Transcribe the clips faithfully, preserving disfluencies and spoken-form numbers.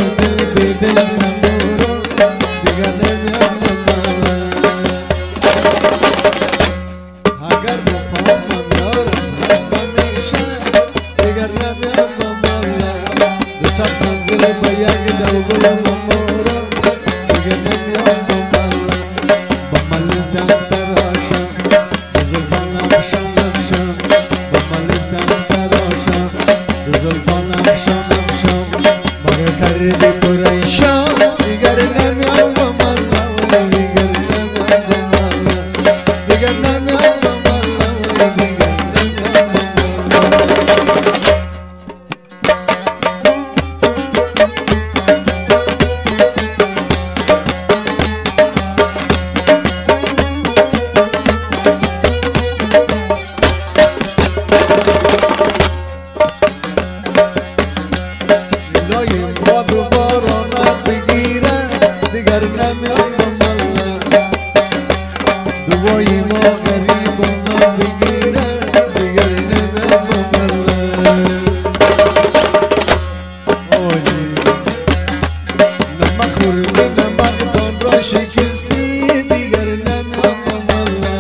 دل بی دل ممورم دیگر نمیام بمالا اگر بفهمم یارم هست بمیشه دیگر نمیام بمالا دو صد منزل با یک دوگل ممورم دیگر نمیام بمالا با ملزم تراشم بزرفان نفشم نفشم با ملزم تراشم بزرفان نفشم نفشم مگه کردی پریشان دیگر نمیام بمالا دیگر نمیام بمالا دیگر نمیام بمالا دیگر نمیام بمالا لایم باد و بارانم بگیره دیگر نمیام بمالا دوای ما غریبانم بگیره دیگر نمیام بمالا آجی نمک خوردی نمکدان را شکستی دیگر نمیام بمالا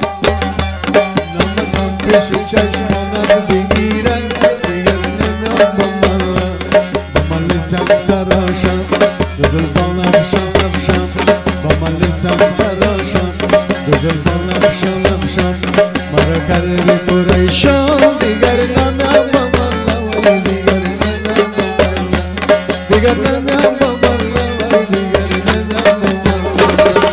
نمکم پیش چشمانم بگیره دیگر نمیام بمالا با ملزم تراشم بزرفان نفشم نفشم با ملزم تراشم بزرفان نفشم نفشم مرا کردی پریشان دیگر نمیام بمالا دیگر نمیام بمالا دیگر نمیام بمالا دیگر نمیام بمالا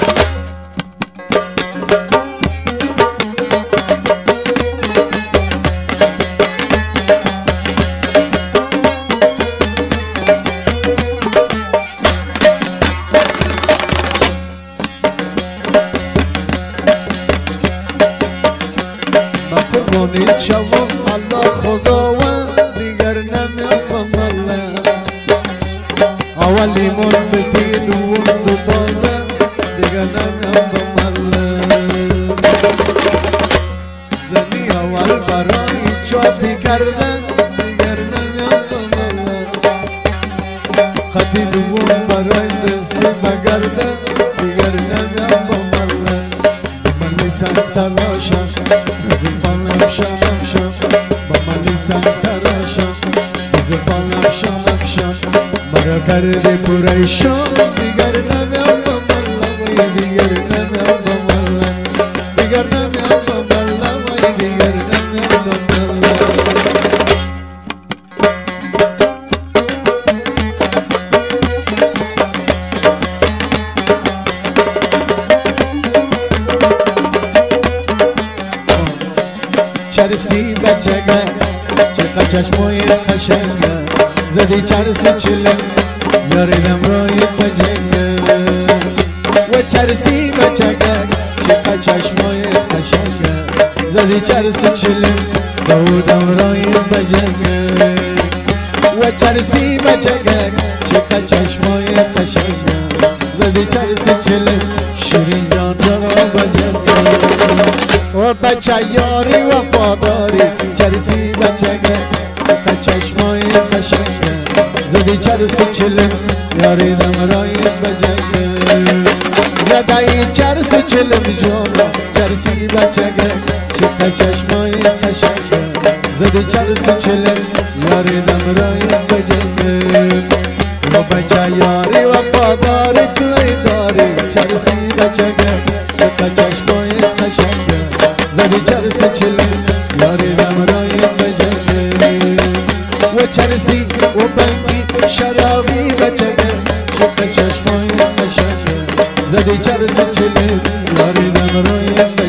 قربانیت شوم الله خداوند دیگر نمیام بمالا اولی من بدی دوم دو تازه دیگر نمیام بمالا زنی اول برای چاپی کردن دیگر نمیام بمالا خطی دوم برای دستی بگردن دیگر نمیام بمالا من لیسم تراشم زلفان نفشم نفشم با من لیسم تراشم زلفان نفشم نفشم مرا کردی پریشان دیگر نمیام بمالا دیگر نمیام بمالا دیگر نمیام بمالا دیگر نمیام بمالا چرسی بچگه چقدر چشمای قشنگه زدی چرس چلم یاریدم رایت بجنگه و چرسی بچگه چقدر چشمای قشنگه زدی چرس چلم دودم رایت بجنگه و چرسی بچگه چقدر چشمای قشنگه زدی چرس چلم شیرین جان را بجنگه و بچه یاری وفاداری چرسی بچگه که چشمای قشنگه زدی چرس چلم یاری دم رای بجنگه زدی چرس چلم جانا چرسی بچگه که چشمای قشنگه زدی چرس چلم یاری دم رای بجنگه و بچه یاری وفاداری توی داری چرسی بچگه که چشمای قشنگه زدی چرس چلم یاری دم رای بجنگه و چرسی و بنگی شرابی بچگه چقدر چشمای قشنگه زدی چرس چلم یاری دم رای بجنگه